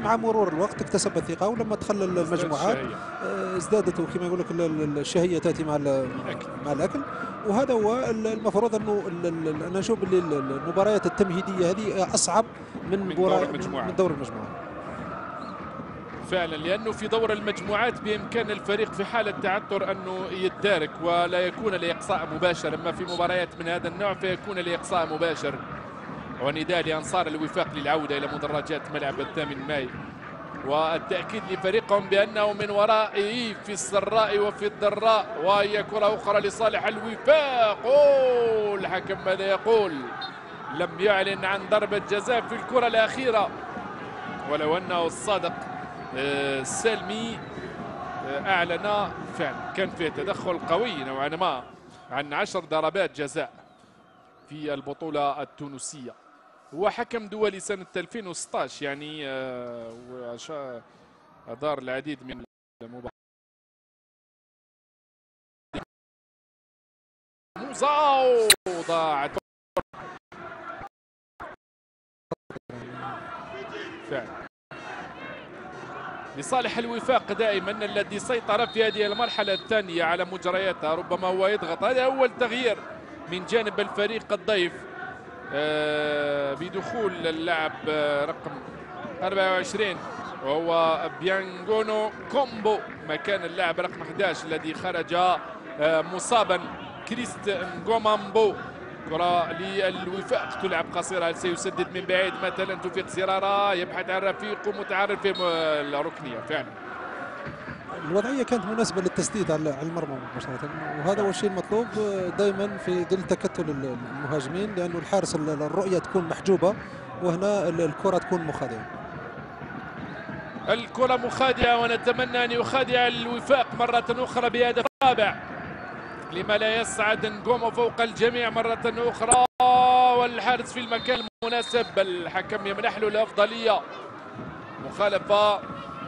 مع مرور الوقت اكتسب الثقة، ولما دخل المجموعات ازدادت، وكما يقول لك الشهية تأتي مع الأكل. وهذا هو المفروض أنه أنا نشوف اللي المباريات التمهيدية هذه أصعب من دور المجموعات فعلا، لأنه في دور المجموعات بإمكان الفريق في حالة تعثر أنه يتدارك ولا يكون الإقصاء مباشر، أما في مباريات من هذا النوع فيكون الإقصاء مباشر. ونداء لأنصار الوفاق للعودة إلى مدرجات ملعب 8 ماي، والتأكيد لفريقهم بأنه من ورائه في السراء وفي الضراء. وهي كرة أخرى لصالح الوفاق. الحكم ماذا يقول؟ لم يعلن عن ضربة جزاء في الكرة الأخيرة، ولو أنه الصادق سلمي أعلن فعلا كان فيه تدخل قوي نوعا ما عن 10 ضربات جزاء في البطولة التونسية. هو حكم دولي سنة 2016 يعني، أدار العديد من المباريات. ضاعت فعلا لصالح الوفاق دائما الذي سيطر في هذه المرحلة الثانية على مجرياتها. ربما هو يضغط، هذا أول تغيير من جانب الفريق الضيف بدخول اللاعب رقم 24 وهو بيانغونو كومبو مكان اللاعب رقم 11 الذي خرج مصابا كريست نغومامبو. كرة للوفاق تلعب قصيرة، هل سيسدد من بعيد مثلا توفيق سرارة؟ يبحث عن رفيقه متعرف في الركنية. فعلا الوضعية كانت مناسبة للتسديد على المرمى مباشرة، وهذا هو الشيء المطلوب دائما في ظل تكتل المهاجمين، لأنه الحارس الرؤية تكون محجوبة، وهنا الكرة تكون مخادعة. الكرة مخادعة، ونتمنى أن يخادع الوفاق مرة أخرى بهدف رابع. لما لا يصعد نقوم فوق الجميع مرة أخرى، والحارس في المكان المناسب. الحكم يمنح له الأفضلية. مخالفة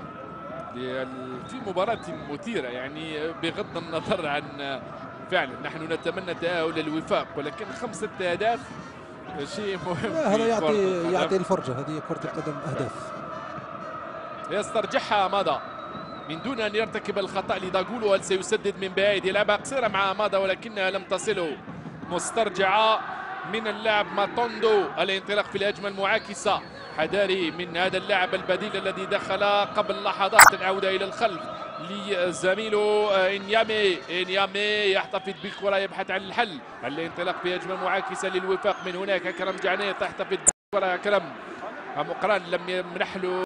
في مباراة مثيرة يعني، بغض النظر عن فعلا نحن نتمنى تأهل الوفاق، ولكن 5 أهداف شيء مهم. هذا يعطي الفرجة، هذه كرة القدم أهداف. يسترجعها ماذا من دون أن يرتكب الخطأ لداغولو. هل سيسدد من بعيد؟ يلعبها قصيرة مع ماذا ولكنها لم تصله. مسترجعة من اللاعب ماتوندو. الانطلاق في الهجمة المعاكسة حذاري من هذا اللاعب البديل الذي دخل قبل لحظات. العودة إلى الخلف لزميله إنيامي يحتفظ بالكرة، يبحث عن الحل. الانطلاق في هجمة معاكسة للوفاق من هناك. أكرم جعنيه تحتفظ بالكرة. أكرم مقران لم يمنح له